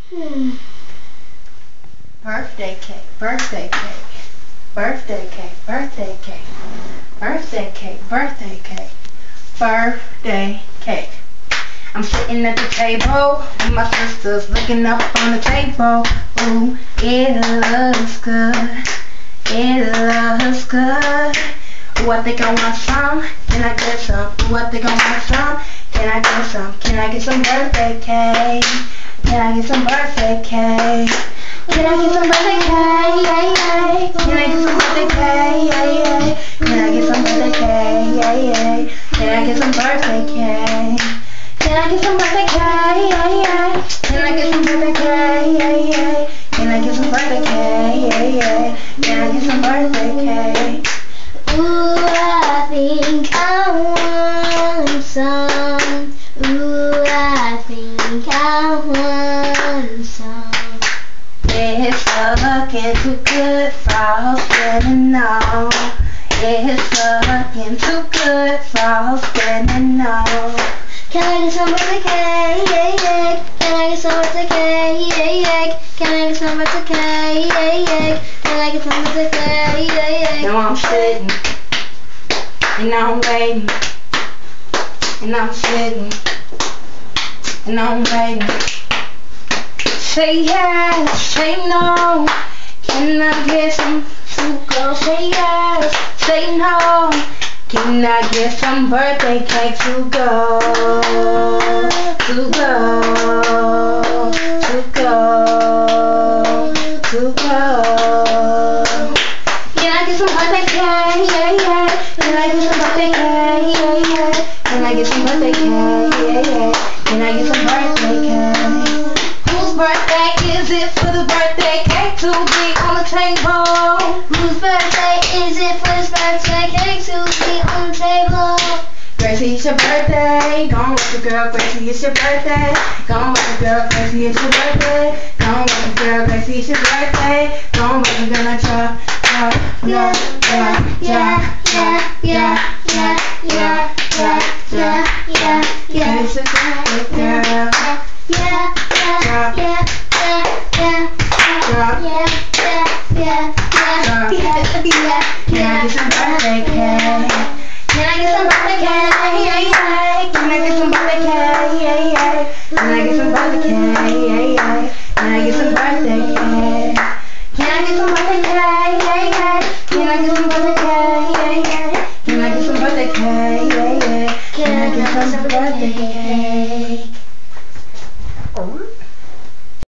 Birthday cake, birthday cake, birthday cake, birthday cake, birthday cake, birthday cake, birthday cake. I'm sitting at the table with my sisters looking up on the table. Ooh, it looks good. It looks good. Ooh, I think I want some. Can I get some? Ooh, I think I want some. Can I get some? Can I get some birthday cake? Can I get some birthday cake? Can I get some birthday cake? Can I get some birthday cake? Can I get some birthday cake? Can I get some birthday cake? Can I get some birthday cake? Can I get some birthday cake? Can I get some birthday cake? Can I get some birthday cake? Ooh, I think I want some. Ooh, I think I want some. It's looking too good, frosting on. It's looking too good, frosting on. Can I get some birthday cake? Can I get some birthday cake? Can I get some birthday cake? Can I get some birthday cake? Now I'm sitting, and I'm waiting, and I'm sitting, and I'm waiting. Say yes, say no. Can I get some to go? Say yes, say no. Can I get some birthday cake to go? To go, to go, to go. Can I get some birthday cake? Can I get some birthday cake? Can I get some birthday cake? Can I get some birthday cake? Whose birthday is it for the birthday cake to be on the table? Whose birthday is it for this birthday cake to be on the table? Gracie, it's your birthday. Go on with the girl, Gracie, it's your birthday. Go on with the girl, Gracie, it's your birthday. Go on with the girl, Gracie, it's your birthday. Go on with the girl, yeah, yeah, yeah, yeah, yeah, yeah, yeah, yeah, yeah, yeah, yeah. It's your birthday, girl. Yeah, yeah, yeah, yeah, yeah, yeah, yeah, yeah, yeah, yeah. Can I get some birthday cake? Can I get some birthday cake? Can I get some birthday cake? Can I get some birthday cake? Can I get some birthday cake? Can I get some birthday cake? Can I get some birthday cake? Can I get some birthday cake? Can I get some birthday cake?